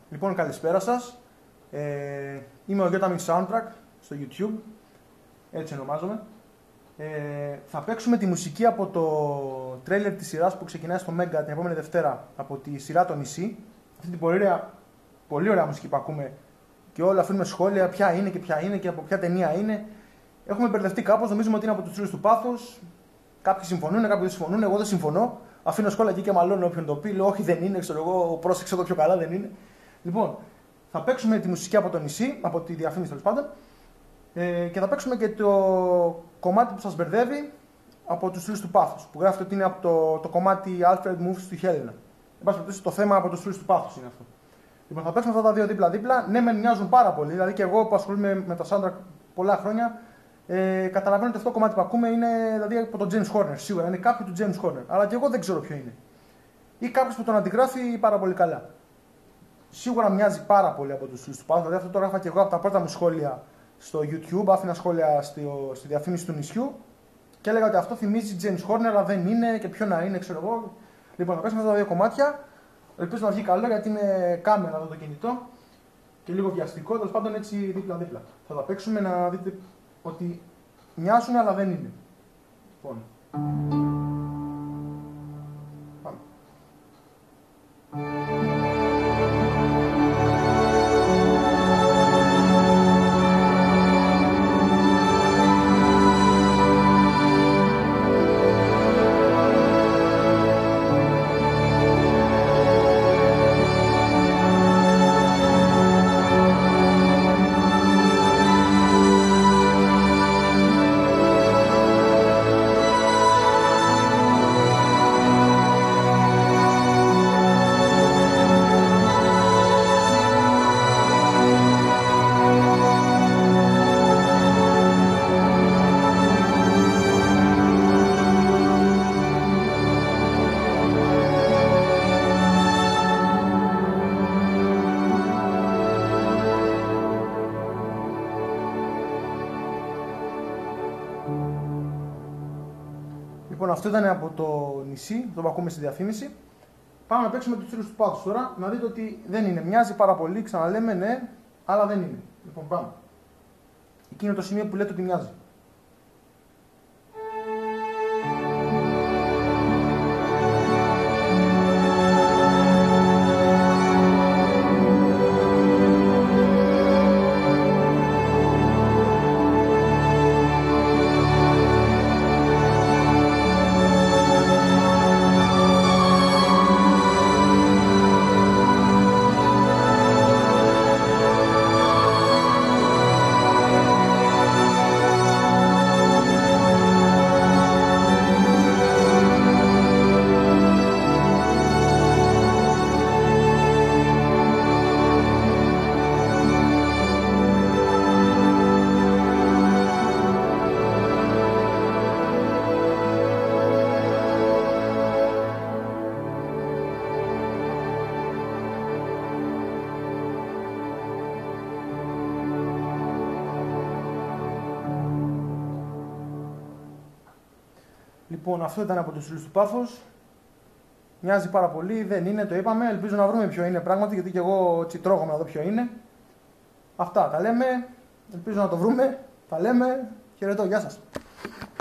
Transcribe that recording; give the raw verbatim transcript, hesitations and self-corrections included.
Λοιπόν, καλησπέρα σας. Ε, είμαι ο Γιώτα Min Soundtrack στο YouTube, έτσι ονομάζομαι. Ε, θα παίξουμε τη μουσική από το τρέιλερ της σειράς που ξεκινάει στο Mega την επόμενη Δευτέρα από τη σειρά Το Νησί. Αυτή την πολύ ωραία, πολύ ωραία μουσική που ακούμε και όλα αφήνουμε σχόλια ποια είναι και ποια είναι και από ποια ταινία είναι. Έχουμε μπερδευτεί κάπως, νομίζουμε ότι είναι από τους Θρύλους του Πάθους. Κάποιοι συμφωνούν, κάποιοι δεν συμφωνούν. Εγώ δεν συμφωνώ. Αφήνω σχόλια εκεί και μαλώνω όποιον το πει. Λέω, όχι, δεν είναι, ξέρω εγώ, πρόσεξε το πιο καλά, δεν είναι. Λοιπόν, θα παίξουμε τη μουσική από το νησί, από τη διαφήμιση τέλος πάντων. Ε, και θα παίξουμε και το κομμάτι που σας μπερδεύει από τους Θρύλους του Πάθους. Που γράφεται ότι είναι από το, το κομμάτι Alfred Moves to Helena. Εν πάση περιπτώσει, το θέμα από τους Θρύλους του Πάθους είναι αυτό. Λοιπόν, θα παίξουμε αυτά τα δύο δίπλα-δίπλα. Ναι, με μοιάζουν πάρα πολύ. Δηλαδή και εγώ που ασχολούμαι με το soundtrack πολλά χρόνια. Ε, καταλαβαίνω ότι αυτό το κομμάτι που ακούμε είναι δηλαδή, από τον James Horner. Σίγουρα είναι κάποιο του James Horner. Αλλά και εγώ δεν ξέρω ποιο είναι. Ή κάποιο που τον αντιγράφει πάρα πολύ καλά. Σίγουρα μοιάζει πάρα πολύ από τους Θρύλους του Πάθους. Δηλαδή αυτό το έγραφα και εγώ από τα πρώτα μου σχόλια στο YouTube. Άφηνα σχόλια στη, στη διαφήμιση του νησιού και έλεγα ότι αυτό θυμίζει James Horner, αλλά δεν είναι και ποιο να είναι, ξέρω εγώ. Λοιπόν, θα παίξουμε αυτά τα δύο κομμάτια. Ελπίζω να βγει καλό γιατί είναι κάμερα εδώ το κινητό και λίγο βιαστικό. Τέλος πάντων έτσι δίπλα-δίπλα. Θα τα παίξουμε να δείτε ότι μοιάζουν αλλά δεν είναι. Λοιπόν. Πάμε. Λοιπόν, αυτό ήταν από το νησί, το που ακούμε στη διαφήμιση. Πάμε να παίξουμε τους Θρύλους του Πάθους τώρα, να δείτε ότι δεν είναι. Μοιάζει πάρα πολύ, ξαναλέμε ναι, αλλά δεν είναι. Λοιπόν, πάμε. Εκεί είναι το σημείο που λέτε ότι μοιάζει. Λοιπόν, αυτό ήταν από τους Θρύλους του Πάθους. Μοιάζει πάρα πολύ, δεν είναι, το είπαμε. Ελπίζω να βρούμε ποιο είναι πράγματι, γιατί και εγώ τσιτρώγομαι να δω ποιο είναι. Αυτά τα λέμε. Ελπίζω να το βρούμε. Τα λέμε. Χαιρετώ, γεια σας.